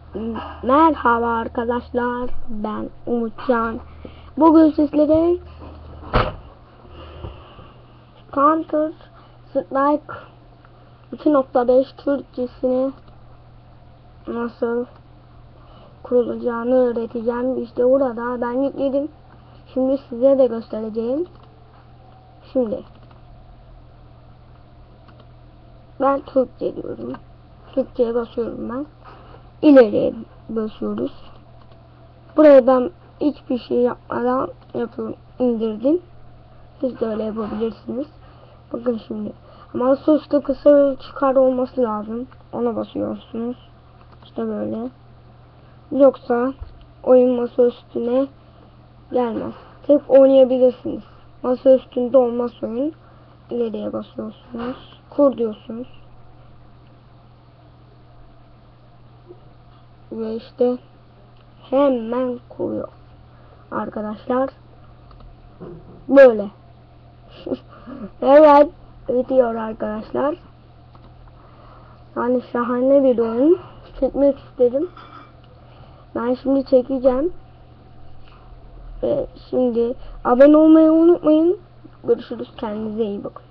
Merhaba arkadaşlar, ben Umutcan. Bugün sizlere Counter Strike 2.5 Türkçesini nasıl kurulacağını öğreteceğim. İşte burada ben yükledim. Şimdi size de göstereceğim. Şimdi ben Türkçe diyorum. Türkçe'ye basıyorum ben. İleriye basıyoruz. Buraya ben hiçbir şey yapmadan yapıyorum, indirdim. Siz de öyle yapabilirsiniz. Bakın şimdi. Ama masaüstü kısa çıkar olması lazım. Ona basıyorsunuz. İşte böyle. Yoksa oyun masaüstüne gelmez. Tek oynayabilirsiniz. Masaüstünde olmaz oyun. İleriye basıyorsunuz. Kur diyorsunuz. Ve işte hemen kuruyor. Arkadaşlar böyle. Evet bitiyor arkadaşlar. Yani şahane bir oyun. Çekmek istedim. Ben şimdi çekeceğim. Ve şimdi abone olmayı unutmayın. Görüşürüz. Kendinize iyi bakın.